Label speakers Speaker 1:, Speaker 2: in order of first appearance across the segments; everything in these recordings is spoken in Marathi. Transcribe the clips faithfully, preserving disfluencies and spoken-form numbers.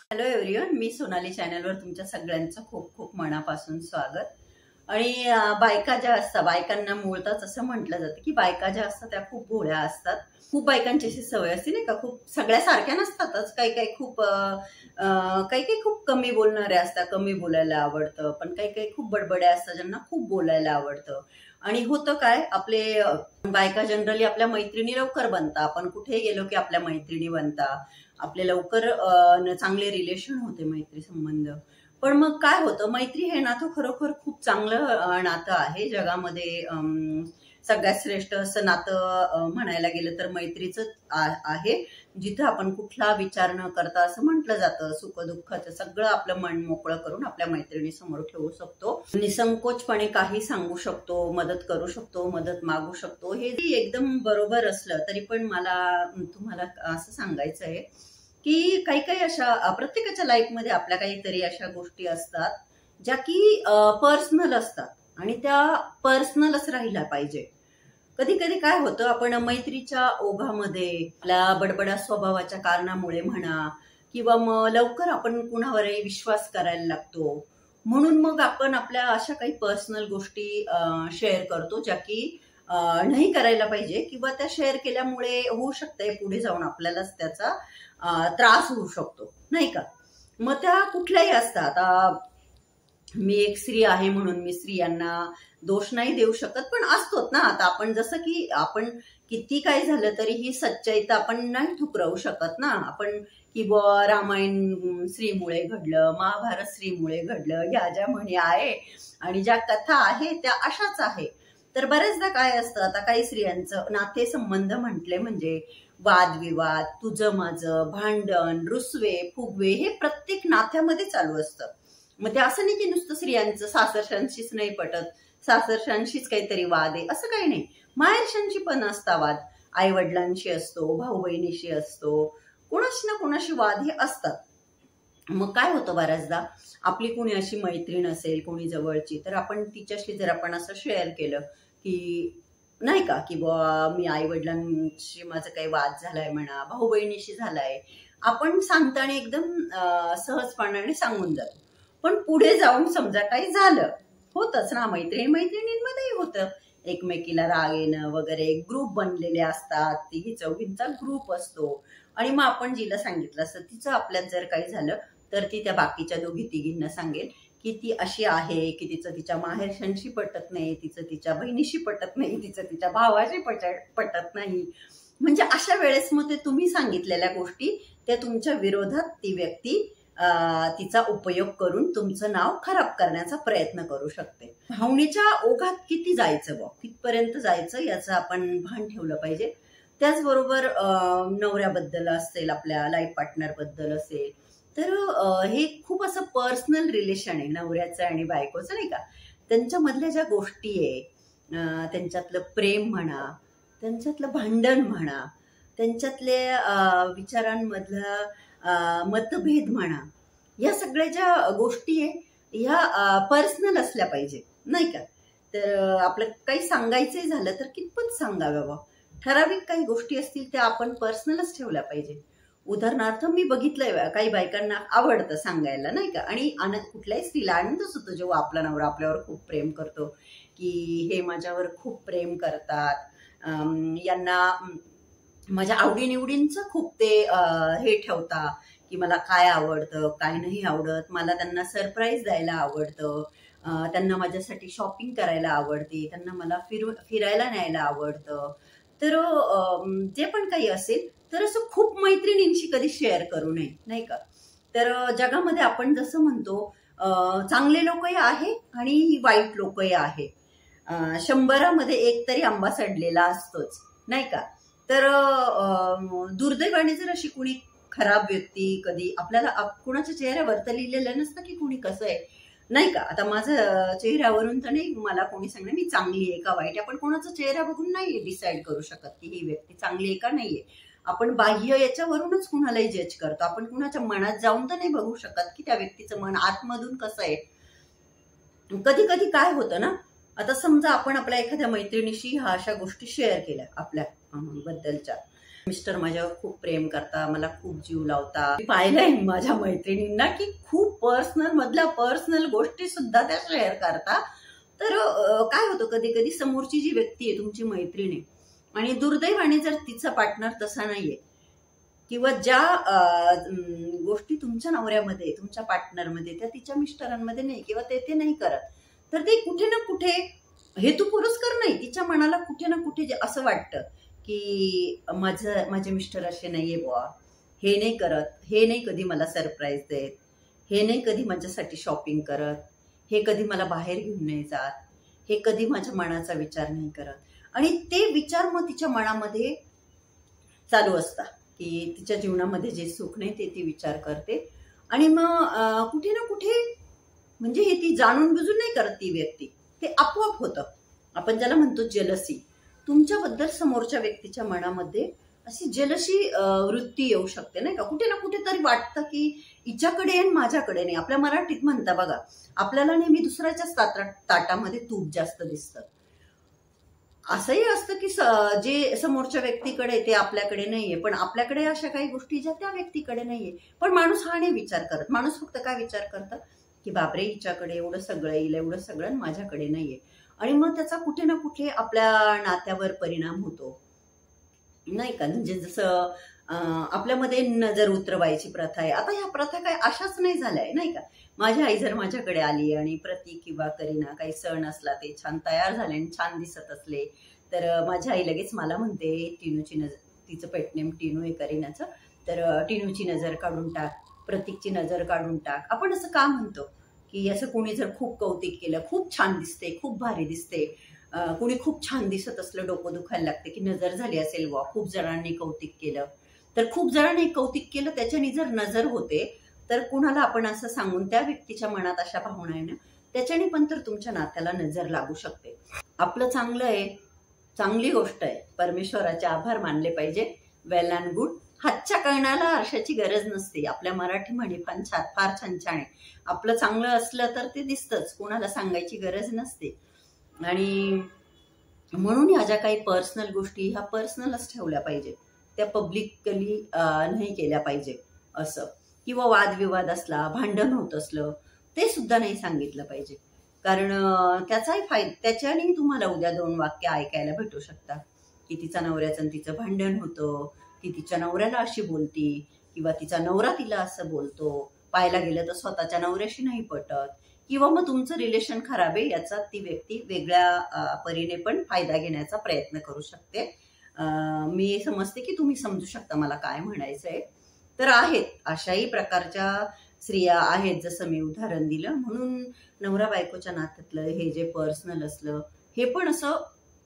Speaker 1: हॅलो एव्हरीवन, मी सोनाली चॅनलवर तुमच्या सगळ्यांचं खूप खूप मनापासून स्वागत. आणि बायका ज्या असतात, बायकांना मूळतच असं म्हटलं जातं की बायका ज्या असतात त्या खूप भोळ्या असतात. खूप बायकांची अशी सवय असते नाही का, खूप सगळ्या सारख्या नसतातच. काही काही खूप काही काही खूप कमी बोलणाऱ्या असतात, कमी बोलायला आवडतं. पण काही काही खूप बडबड्या असतात ज्यांना खूप बोलायला आवडतं. आणि होतं काय, आपले बायका जनरली आपल्या मैत्रिणी लवकर बनतात. आपण कुठे गेलो की आपल्या मैत्रिणी बनतात, आपले लवकर चांगले रिलेशन होते, मैत्री संबंध. पण मग काय होतं, मैत्री हे नातं खरोखर खूप चांगलं नातं आहे. जगामध्ये सगळ्यात श्रेष्ठ असं नातं म्हणायला गेलं तर मैत्रीच आहे, जिथं आपण कुठला विचार न करता असं म्हटलं जातं, सुख दुःखाचं सगळं आपलं मन मोकळं करून आपल्या मैत्रिणी समोर ठेवू शकतो, निसंकोचपणे काही सांगू शकतो, मदत करू शकतो, मदत मागू शकतो. हे एकदम बरोबर असलं तरी पण मला तुम्हाला असं सांगायचं आहे की काही काही अशा प्रत्येकाच्या लाईफमध्ये आपल्या काहीतरी अशा गोष्टी असतात ज्या की पर्सनल असतात आणि त्या पर्सनलच राहिल्या पाहिजे. कधी कधी काय होतं, आपण मैत्रीच्या ओघामध्ये आपल्या बडबड्या स्वभावाच्या कारणामुळे म्हणा किंवा मग लवकर आपण कुणावरही विश्वास करायला लागतो, म्हणून मग आपण आपल्या अशा काही पर्सनल गोष्टी शेअर करतो ज्या की नाही करायला पाहिजे, किंवा त्या शेअर केल्यामुळे होऊ शकते पुढे जाऊन आपल्यालाच त्याचा त्रास होऊ शकतो, नाही का. मग त्या कुठल्याही असतात. मी एक स्त्री आहे म्हणून मी स्त्रियांना दोष नाही देऊ शकत, पण असतोच ना. आता आपण जसं की आपण किती काय झालं तरी ही सच्चाई तर आपण नाही ठुकरावू शकत ना. आपण की बुवा रामायण स्त्रीमुळे घडलं, महाभारत स्त्रीमुळे घडलं, ह्या ज्या म्हणी आहे आणि ज्या कथा आहे त्या अशाच आहे. तर बऱ्याचदा काय असतं, आता काही स्त्रियांचं नाते संबंध म्हटले म्हणजे वादविवाद, तुझं माझं, भांडण, रुसवे फुगवे हे प्रत्येक नात्यामध्ये चालू असतं. मग ते असं नाही की नुसतं स्त्रियांचं सासरशांशीच नाही पटत, सासरशांशीच काहीतरी वाद आहे, असं काही नाही. माहेरशांशी पण असता वाद, आई वडिलांशी असतो, भाऊ बहिणीशी असतो, कोणाशी ना कोणाशी वाद हे असतात. मग काय होतं, बऱ्याचदा आपली कोणी अशी मैत्रीण असेल कोणी जवळची, तर आपण तिच्याशी जर आपण असं शेअर केलं की नाही का, की बुवा मी आई वडिलांशी माझा काही वाद झालाय म्हणा, भाऊ बहिणीशी झालाय, आपण सांगताना एकदम सहजपणाने सांगून जातो. पण पुढे जाऊन समजा काही झालं, होतच ना, मैत्रिणी मैत्रिणींमध्येही होतं, एकमेकीला राग येणं वगैरे, ग्रुप बनलेले असतात, तिघी चौघींचा ग्रुप असतो. आणि मग आपण जिला सांगितलं असतं तिचं आपल्यात जर काही झालं तर ती त्या बाकीच्या दोघी तिघींना सांगेल की ती अशी आहे की तिचं तिच्या माहेरशांशी पटत नाही, तिचं तिच्या बहिणीशी पटत नाही, तिचं तिच्या भावाशी पटत नाही. म्हणजे अशा वेळेस मग ते तुम्ही सांगितलेल्या गोष्टी त्या तुमच्या विरोधात ती व्यक्ती तिचा उपयोग करून तुमचं नाव खराब करण्याचा प्रयत्न करू शकते. भावनेच्या ओघात किती जायचं, बघ कितपर्यंत जायचं याचं आपण भान ठेवलं पाहिजे. त्याचबरोबर नवऱ्याबद्दल असेल, आपल्या लाईफ पार्टनर बद्दल असेल, तर हे खूप असं पर्सनल रिलेशन आहे नवऱ्याचं आणि बायकोचं, नाही का. त्यांच्यामधल्या ज्या गोष्टी आहे, त्यांच्यातलं प्रेम म्हणा, त्यांच्यातलं भांडण म्हणा, त्यांच्यातल्या विचारांमधला मतभेद म्हणा, या सगळ्या ज्या गोष्टी आहे ह्या पर्सनल असल्या पाहिजे, नाही का. तर आपलं काही सांगायचंही झालं तर कितपत सांगावं, बा ठराविक काही गोष्टी असतील त्या आपण पर्सनलच ठेवल्या पाहिजे. उदाहरणार्थ मी बघितलंय काही बायकांना आवडतं सांगायला, नाही का. आणि कुठल्याही स्त्रीला आनंदच होतो जेव्हा आपला नवरा आपल्यावर खूप प्रेम करतो, की हे माझ्यावर खूप प्रेम करतात, यांना माझ्या आवडीनिवडींचं खूप ते हे ठेवता की मला काय आवडतं काय नाही आवडत, मला त्यांना सरप्राईज द्यायला आवडतं, त्यांना माझ्यासाठी शॉपिंग करायला आवडते, त्यांना मला फिरू फिरायला न्यायला आवडतं. तर जे पण काही असेल तर असं खूप मैत्रिणींशी कधी शेअर करू नये, नाही का. तर जगामध्ये आपण जसं म्हणतो चांगले लोकही आहे आणि वाईट लोकही आहे. शंभरामध्ये एक तरी आंबा सडलेला असतोच, नाही का. तर दुर्दैवाने जर अशी कुणी खराब व्यक्ती कधी आपल्याला कुणाच्या चेहऱ्यावर तर लिहिलेलं नसतं की कुणी कसं आहे, नाही का. आता माझं चेहऱ्यावरून तर नाही मला कोणी सांगणार मी चांगली आहे का वाईट आहे. आपण कोणाचा चेहरा बघून नाही डिसाईड करू शकत की ही व्यक्ती चांगली आहे का नाहीये. आपण बाह्य याच्यावरूनच कुणालाही जज करतो. आपण कुणाच्या मनात जाऊन तर नाही बघू शकत की त्या व्यक्तीचं मन आतमधून कसं आहे. कधी कधी काय होतं ना, आता समजा आपण आपल्या एखाद्या मैत्रिणीशी ह्या अशा गोष्टी शेअर केल्या आपल्या, बद्दलच्या. मिस्टर माझ्यावर खूप प्रेम करता, मला खूप जीव लावता. मी पाहिलंय माझ्या मैत्रिणींना की खूप पर्सनल मधल्या पर्सनल गोष्टी सुद्धा त्या शेअर करता. तर काय होतं कधी कधी समोरची जी व्यक्ती आहे तुमची मैत्रीण आहे आणि दुर्दैवाने जर तिचा पार्टनर तसा नाहीये किंवा ज्या गोष्टी तुमच्या नवऱ्यामध्ये तुमच्या पार्टनरमध्ये त्या तिच्या मिस्टरांमध्ये नाही किंवा ते ते नाही करत, तर ते कुठे ना कुठे हेतू पुरस्कार नाही, तिच्या मनाला कुठे ना कुठे असं वाटतं की माझं माझे मिस्टर असे नाहीये बुवा, हे नाही करत, हे नाही कधी मला सरप्राईज देत, हे नाही कधी माझ्यासाठी शॉपिंग करत, हे कधी मला बाहेर घेऊन नाही जात, हे कधी माझ्या मनाचा विचार नाही करत. आणि ते विचार मग तिच्या मनामध्ये चालू असतात की तिच्या जीवनामध्ये जे सुख नाही ते ती विचार करते. आणि मग कुठे ना कुठे म्हणजे हे ती जाणून बुजून नाही करत ती व्यक्ती, ते आपोआप होतं. आपण ज्याला म्हणतो जेलसी. तुमच्याबद्दल समोरच्या व्यक्तीच्या मनामध्ये अशी जेलसी वृत्ती येऊ शकते नाही का. कुठे ना कुठे तरी वाटतं की हिच्याकडे आणि माझ्याकडे नाही. आपल्या मराठीत म्हणता बघा, आपल्याला नेहमी दुसऱ्याच्याच ताटामध्ये तूप जास्त दिसतं. असंही असतं की जे समोरच्या व्यक्तीकडे ते आपल्याकडे नाहीये, पण आपल्याकडे अशा काही गोष्टी ज्या त्या व्यक्तीकडे नाहीये. पण माणूस हा नाही विचार करत. माणूस फक्त काय विचार करतं की बापरे हिच्याकडे एवढं सगळं येईल, एवढं सगळं माझ्याकडे नाहीये. आणि मग त्याचा कुठे ना कुठे आपल्या नात्यावर परिणाम होतो नाही का. म्हणजे जसं आपल्यामध्ये नजर उतरवायची प्रथा आहे. आता ह्या प्रथा काय अशाच नाही झाल्याय नाही का. माझी आई जर माझ्याकडे आली आणि प्रतीक किंवा करीना काही सण असला ते छान तयार झाले आणि छान दिसत असले तर माझी आई लगेच मला म्हणते टिनूची नजर, तिचं पेटनेम टिनू आहे करीनाचं, तर टिनूची नजर काढून टाक, प्रतीकची नजर काढून टाक. आपण असं का म्हणतो की असं कोणी जर खूप कौतिक केलं, खूप छान दिसते, खूप भारी दिसते, कुणी खूप छान दिसत असलं डोकं दुखायला लागते की नजर झाली असेल वा, खूप जणांनी कौतिक केलं, तर खूप जणांनी कौतिक केलं त्याच्याने जर नजर होते तर कुणाला आपण असं सांगून त्या व्यक्तीच्या मनात अशा भावना आहे ना त्याच्याने पण तर तुमच्या नात्याला नजर लागू शकते. आपलं चांगलं आहे, चांगली गोष्ट आहे, परमेश्वराचे आभार मानले पाहिजे, वेल अँड गुड. हातच्या कळणाला आरशाची गरज नसते. आपल्या मराठी म्हणी फार छान फार छान छान आहे. आपलं चांगलं असलं तर ते दिसतंच, कोणाला सांगायची गरज नसते. आणि म्हणून ह्या ज्या काही पर्सनल गोष्टी ह्या पर्सनलच ठेवल्या पाहिजे, त्या पब्लिकली नाही केल्या पाहिजे असं. किंवा वादविवाद असला, भांडण होत असलं ते सुद्धा नाही सांगितलं पाहिजे. कारण त्याचाही फायदा, त्याच्याने तुम्हाला उद्या दोन वाक्य ऐकायला भेटू शकतात की तिचा नवऱ्याचं तिचं भांडण होतं, ती तिच्या नवऱ्याला अशी बोलती किंवा तिचा नवरा तिला असं बोलतो, पाहायला गेलं तर स्वतःच्या नवऱ्याशी नाही पटत, किंवा मग तुमचं रिलेशन खराब आहे याचा ती व्यक्ती वेगळ्या परीने पण फायदा घेण्याचा प्रयत्न करू शकते. मी समजते की तुम्ही समजू शकता मला काय म्हणायचंय. तर आहेत अशाही प्रकारच्या स्त्रिया आहेत, जसं मी उदाहरण दिलं. म्हणून नवरा बायकोच्या नात्यातलं हे जे पर्सनल असलं हे पण असं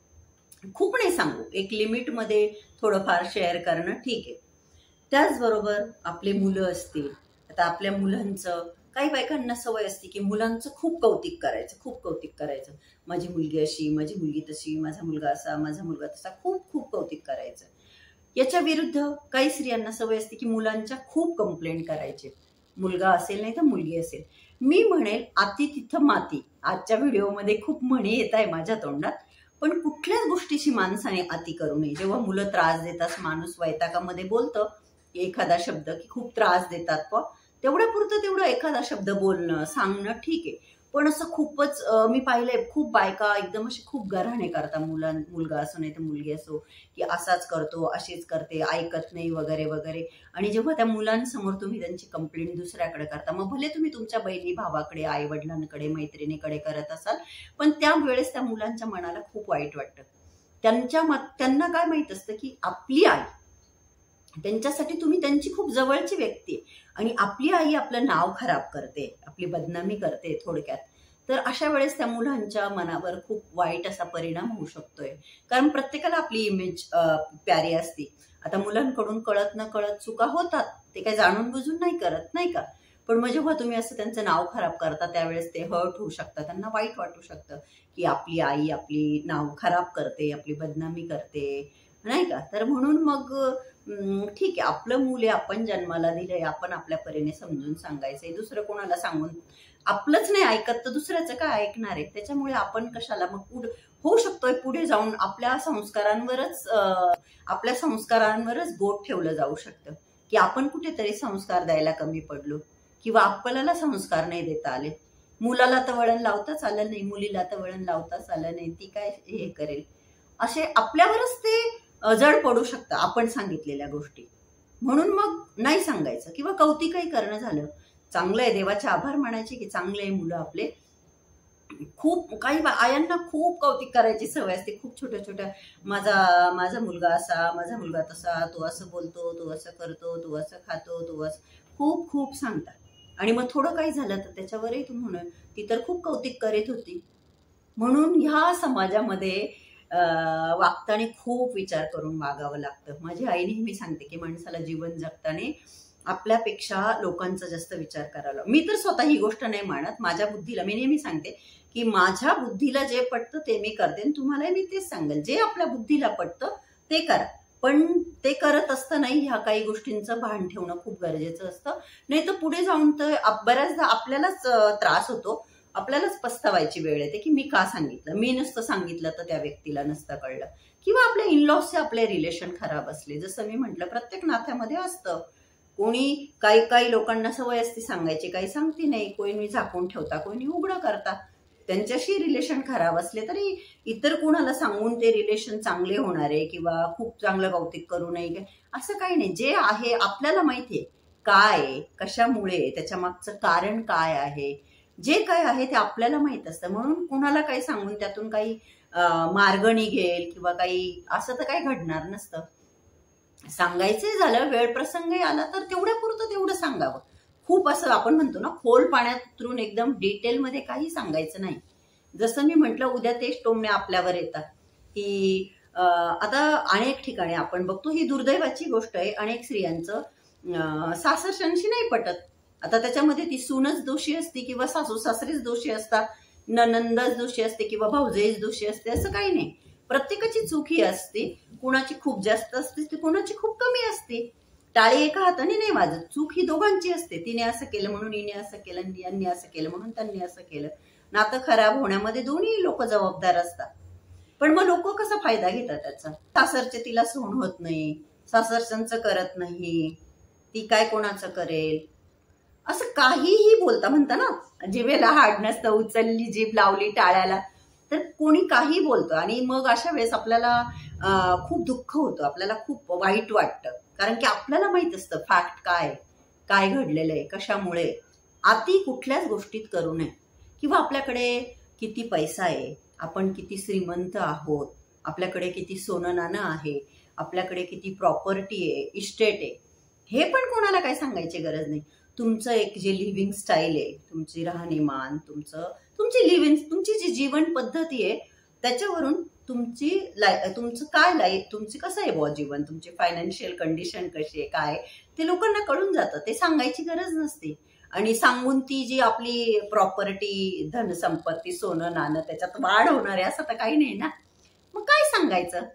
Speaker 1: खूप नाही सांगू, एक लिमिटमध्ये थोडंफार शेअर करणं ठीक आहे. त्याचबरोबर आपले मुलं असतील, आता आपल्या मुलांचं काही बायकांना सवय असते की मुलांचं खूप कौतिक करायचं, खूप कौतिक करायचं, माझी मुलगी अशी, माझी मुलगी तशी, माझा मुलगा असा, माझा मुलगा तसा, खूप खूप कौतिक करायचं. याच्या विरुद्ध काही स्त्रियांना सवय असते की मुलांच्या खूप कंप्लेंट करायचे, मुलगा असेल नाही तर मुलगी असेल. मी म्हणेल अति तिथं माती. आजच्या व्हिडिओमध्ये खूप म्हणी येत आहे माझ्या तोंडात, पण कुठल्याच गोष्टीची माणसाने अति करू नये. जेव्हा मुलं त्रास देतात, माणूस वैतागामध्ये बोलतं एखादा शब्द की खूप त्रास देतात, प तेवढ्या पुरतं तेवढं एखादा शब्द बोलणं सांगणं ठीक आहे. पण असं खूपच मी पाहिलंय, खूप बायका एकदम अशी खूप गऱ्हाणे करतात, मुला मुलगा असो नाही तर मुलगी असो, की असाच करतो, अशीच करते, ऐकत नाही वगैरे वगैरे. आणि जेव्हा त्या मुलांसमोर तुम्ही त्यांची कंप्लेंट दुसऱ्याकडे करता, मग भले तुम्ही तुमच्या बहिणी भावाकडे, आई वडिलांकडे, मैत्रिणीकडे करत असाल, पण त्यावेळेस त्या मुलांच्या मनाला खूप वाईट वाटतं. त्यांच्या मत त्यांना काय माहित असतं की आपली आई, त्यांच्यासाठी तुम्ही त्यांची खूप जवळची व्यक्ती आहे आणि आपली आई आपलं नाव खराब करते, आपली बदनामी करते थोडक्यात. तर अशा वेळेस त्या मुलांच्या मनावर खूप वाईट असा परिणाम होऊ शकतोय. कारण प्रत्येकाला आपली इमेज प्यारी असते. आता मुलांकडून कळत न कळत चुका होतात, ते काही जाणून बुजून नाही करत नाही का. पण मग जेव्हा तुम्ही असं त्यांचं नाव खराब करता त्यावेळेस ते हर्ट होऊ शकतात, त्यांना वाईट वाटू शकतं की आपली आई आपली नाव खराब करते, आपली बदनामी करते नाही का. तर म्हणून मग ठीक आहे, आपलं मूल आहे, आपण जन्माला दिलंय, आपण आपल्या परीने समजून सांगायचंय. दुसरं कोणाला सांगून आपलंच नाही ऐकत तर दुसऱ्याचं काय ऐकणार आहे. त्याच्यामुळे आपण कशाला मग होऊ शकतोय पुढे जाऊन आपल्या संस्कारांवरच आपल्या संस्कारांवरच बोट ठेवलं जाऊ शकतं की आपण कुठेतरी संस्कार द्यायला कमी पडलो किंवा आपल्याला संस्कार नाही देता आले. मुलाला तर वळण लावताच आलं नाही, मुलीला तर वळण लावताच आलं नाही, ती काय हे करेल, असे आपल्यावरच ते जड पडू शकतं आपण सांगितलेल्या गोष्टी. म्हणून मग नाही सांगायचं किंवा कौतिकही करणं झालं. चांगलं आहे, देवाचे आभार मानायचे की चांगले आहे मुलं आपले. खूप काही आयांना खूप कौतिक करायची सवय असते, खूप छोट्या छोट्या, माझा माझा मुलगा असा, माझा मुलगा तसा, तो असं बोलतो, तो असं करतो, तो असं खातो, तो असं खूप खूप सांगतात. आणि मग थोडं काही झालं तर त्याच्यावरही तू म्हणून ती तर खूप कौतिक करीत होती. म्हणून ह्या समाजामध्ये वागताना खूप विचार करून वागावं लागतं. माझी आई नेहमी सांगते की माणसाला जीवन जगताना आपल्यापेक्षा लोकांचा जास्त विचार करायला. मी तर स्वतः ही गोष्ट नाही मानत. माझ्या बुद्धीला मी नेहमी सांगते की माझ्या बुद्धीला जे पटतं ते मी करते, तुम्हालाही मी तेच सांगेल, जे आपल्या बुद्धीला पटतं ते करा. पण ते करत असतानाही ह्या काही गोष्टींचं भान ठेवणं खूप गरजेचं असतं. नाही तर पुढे जाऊन तर बऱ्याचदा आपल्यालाच त्रास होतो, आपल्यालाच पस्तावायची वेळ येते की मी का सांगितलं, मी नसतं सांगितलं तर त्या व्यक्तीला नसतं कळलं. किंवा आपल्या इनलॉसचे आपले रिलेशन खराब असले, जसं मी म्हटलं प्रत्येक नात्यामध्ये असतं. कोणी काही काही लोकांना सवय असते सांगायची, काही सांगते नाही, कोणी झाकून ठेवता, कोणी उघडं करता. त्यांच्याशी रिलेशन खराब असले तरी इतर कोणाला सांगून ते रिलेशन चांगले होणार आहे किंवा खूप चांगलं कौतिक करू नये असं काही नाही. जे आहे आपल्याला माहितीये काय, कशामुळे, त्याच्या मागचं कारण काय आहे, जे काय आहे ते आपल्याला माहित असतं. म्हणून कुणाला काही सांगून त्यातून काही मार्ग निघेल किंवा काही असं तर काही घडणार नसतं. सांगायचंय झालं, वेळ प्रसंगही आला तर तेवढ्या पुरतं तेवढं सांगावं. खूप असं आपण म्हणतो ना, खोल पाण्यात उतरून एकदम डिटेलमध्ये काही सांगायचं नाही. जसं मी म्हटलं, उद्या तेच टोमणे आपल्यावर येतात की आता अनेक ठिकाणी आपण बघतो, ही दुर्दैवाची गोष्ट आहे, अनेक स्त्रियांचं सासरच्यांशी नाही पटत. आता त्याच्यामध्ये ती सूनच दोषी असते किंवा सासू सासरेच दोषी असतात, ननंदच दोषी असते किंवा भाऊजेच दोषी असते, असं काही नाही. प्रत्येकाची चूक ही असते, कुणाची खूप जास्त असते तर कुणाची खूप कमी असते. टाळी एका हाताने नाही वाजत, चूक ही दोघांची असते. तिने असं केलं म्हणून हिने असं केलं, यांनी असं केलं म्हणून त्यांनी असं केलं. नातं खराब होण्यामध्ये दोन्ही लोक जबाबदार असतात. पण मग लोक कसा फायदा घेतात त्याचा. सासरचे तिला सहन होत नाही, सासरच्यांचं करत नाही, ती काय कोणाचं करेल, असं काहीही बोलता. म्हणता ना, जिभेला हाड नसतं, उचलली जीभ लावली टाळ्याला, तर कोणी काही बोलतं. आणि मग अशा वेळेस आपल्याला खूप दुःख होतं, आपल्याला खूप वाईट वाटतं. कारण की आपल्याला माहित असतं फॅक्ट काय काय घडलेलं आहे, कशामुळे. अति कुठल्याच गोष्टीत करू नये. किंवा आपल्याकडे किती पैसा आहे, आपण किती श्रीमंत आहोत, आपल्याकडे किती सोनं नाणं आहे, आपल्याकडे किती प्रॉपर्टी आहे, इस्टेट आहे, हे पण कोणाला काही सांगायची गरज नाही. तुमचं एक जे लिव्हिंग स्टाईल आहे, तुमची राहणीमान, तुमचं तुमची लिव्हिंग तुमची जी जीवन पद्धती आहे, त्याच्यावरून तुमची लाईफ, तुमचं काय लाईफ, तुमची कसं आहे बुवा जीवन, तुमची फायनान्शियल कंडिशन कशी आहे, काय, ते लोकांना कळून जातं. ते सांगायची गरज नसते. आणि सांगून ती जी आपली प्रॉपर्टी, धनसंपत्ती, सोनं नाणं त्याच्यात वाढ होणार आहे असं तर काही नाही ना. मग काय सांगायचं,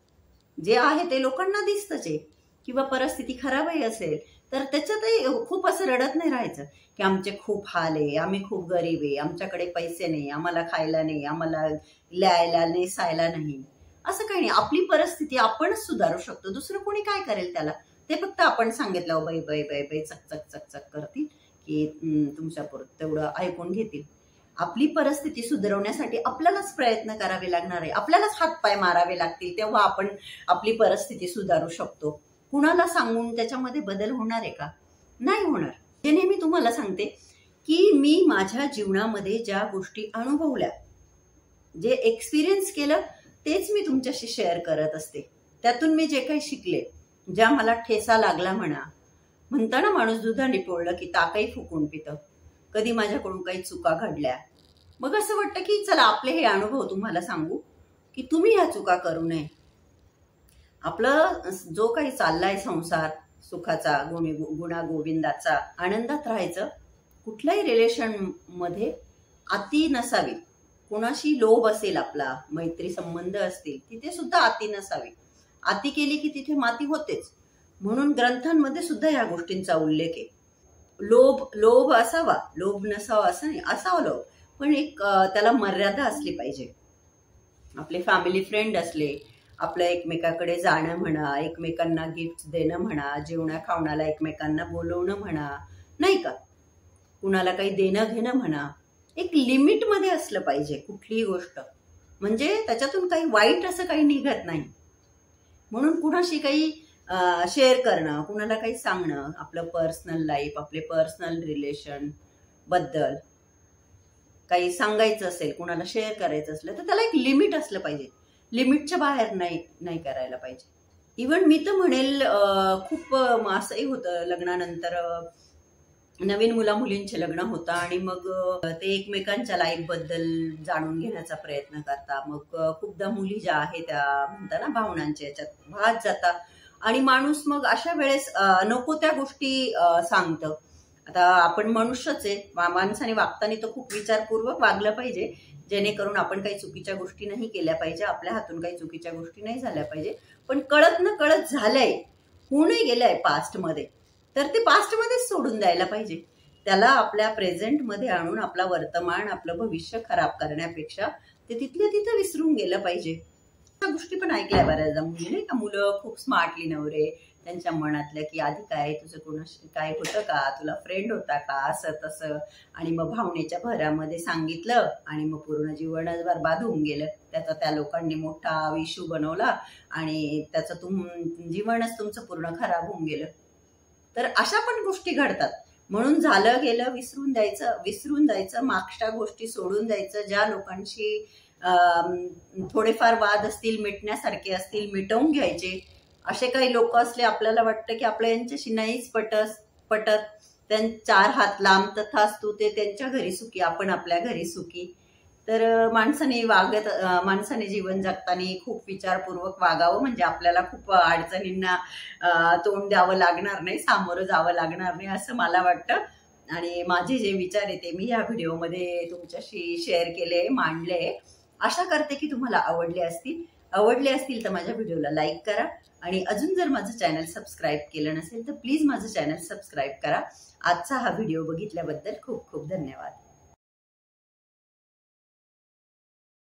Speaker 1: जे आहे ते लोकांना दिसतच आहे. किंवा परिस्थिती खराबही असेल तर त्याच्यातही खूप असं रडत नाही राहायचं की आमचे खूप हाल आहे, आम्ही खूप गरीब आहे, आमच्याकडे पैसे नाही, आम्हाला खायला नाही, आम्हाला लिहायला नेसायला नाही, असं काही नाही. आपली परिस्थिती आपणच सुधारू शकतो, दुसरं कोणी काय करेल त्याला. ते फक्त आपण सांगितलं बाई बाई बाई बाई चक चक चक चक करतील की तुमच्या पुरतं तेवढं ऐकून घेतील. आपली परिस्थिती सुधारवण्यासाठी आपल्यालाच प्रयत्न करावे लागणार आहे, आपल्यालाच हातपाय मारावे लागतील, तेव्हा आपण आपली परिस्थिती सुधारू शकतो. कुणाला सांगून त्याच्यामध्ये बदल होणार आहे का? नाही होणार. हे नेहमी तुम्हाला सांगते की मी माझ्या जीवनामध्ये ज्या गोष्टी अनुभवल्या, जे एक्सपिरियन्स केलं, तेच मी तुमच्याशी शेअर करत असते. त्यातून मी जे काही शिकले, ज्या मला ठेसा लागला म्हणा, म्हणता ना माणूस दुधाने पोळलं की ताकही फुकून पितं, कधी माझ्याकडून काही चुका घडल्या, मग असं वाटतं की चला आपले हे अनुभव तुम्हाला सांगू की तुम्ही ह्या चुका करू नये. आपलं जो काही चाललाय संसार सुखाचा, गुणी गुणा गोविंदाचा, आनंदात राहायचं. कुठल्याही रिलेशन मध्ये अति नसावी. कोणाशी लोभ असेल, आपला मैत्री संबंध असतील, तिथे सुद्धा अति नसावी. अति केली की तिथे माती होतेच. म्हणून ग्रंथांमध्ये सुद्धा या गोष्टींचा उल्लेख आहे. लोभ लोभ असावा, लोभ नसावा असं नाही, असावा लोभ, पण एक त्याला मर्यादा असली पाहिजे. आपले फॅमिली फ्रेंड असले, आपलं एकमेकाकडे जाणं म्हणा, एकमेकांना गिफ्ट देणं म्हणा, जेवणा खावणाला एकमेकांना बोलवणं म्हणा, नाही का, कुणाला काही देणं घेणं म्हणा, एक लिमिटमध्ये असलं पाहिजे कुठलीही गोष्ट, म्हणजे त्याच्यातून काही वाईट असं काही निघत नाही. म्हणून कुणाशी काही शेअर करणं, कुणाला काही सांगणं, आपलं पर्सनल लाईफ, आपले पर्सनल रिलेशन बद्दल काही सांगायचं असेल, कुणाला शेअर करायचं असलं तर त्याला एक लिमिट असलं पाहिजे. लिमिटच्या बाहेर नाही नाही करायला पाहिजे. इव्हन मी तर म्हणेल खूप असंही होतं, लग्नानंतर नवीन मुला मुलींचे लग्न होतं आणि मग ते एकमेकांच्या लाईफ बद्दल जाणून घेण्याचा प्रयत्न करता. मग खूपदा मुली ज्या आहेत त्या म्हणता ना भावनांच्या याच्यात वाहत जाता आणि माणूस मग अशा वेळेस नको त्या गोष्टी सांगतं. आता आपण मनुष्यच आहे, माणसाने वागताना तर खूप विचारपूर्वक वागलं पाहिजे, जेणेकरून आपण काही चुकीच्या गोष्टी नाही केल्या पाहिजे, आपल्या हातून काही चुकीच्या गोष्टी नाही झाल्या पाहिजे. पण कळत न कळत झालंय, होऊनही गेलंय पास्टमध्ये, तर ते पास्टमध्येच सोडून द्यायला पाहिजे. त्याला आपल्या प्रेझेंटमध्ये आणून आपला वर्तमान, आपलं भविष्य खराब करण्यापेक्षा ते तिथल्या तिथं विसरून गेलं पाहिजे. त्या गोष्टी पण ऐकल्या बऱ्याचदा मुली, नाही का, मुलं खूप स्मार्टली नवरे त्यांच्या मनातल्या की आधी काय तुझं कोणाशी काय होतं का, तुला फ्रेंड होता का, असं तसं, आणि मग भावनेच्या भरामध्ये सांगितलं आणि मग पूर्ण जीवनच बरबाद होऊन गेलं. त्याचा त्या लोकांनी मोठा इश्यू बनवला आणि त्याचं तुम जीवनच तुमचं पूर्ण खराब होऊन गेलं. तर अशा पण गोष्टी घडतात. म्हणून झालं गेलं विसरून द्यायचं, विसरून जायचं, मागच्या गोष्टी सोडून द्यायचं. ज्या लोकांशी थोडेफार वाद असतील, मिटण्यासारखे असतील, मिटवून घ्यायचे. असे काही लोक असले आपल्याला वाटतं की आपल्या यांच्याशी नाहीच पटत पटत त्यां चार हात लांब तथास्तु ते त्यांच्या घरी सुखी, आपण आपल्या घरी सुखी. तर माणसाने वागत माणसाने जीवन जगताना खूप विचारपूर्वक वागावं, म्हणजे आपल्याला खूप अडचणींना तोंड द्यावं लागणार नाही, सामोरं जावं लागणार नाही, असं मला वाटतं. आणि माझे जे विचार आहे ते मी या व्हिडिओमध्ये तुमच्याशी शेअर केले, मांडले. आशा करते की तुम्हाला आवडले असतील. आवडले असतील तर माझ्या व्हिडिओला लाईक करा आणि अजून जर माझं चॅनल सबस्क्राईब केलं नसेल तर प्लीज माझं चॅनल सबस्क्राईब करा. आजचा हा व्हिडिओ बघितल्याबद्दल खूप खूप धन्यवाद.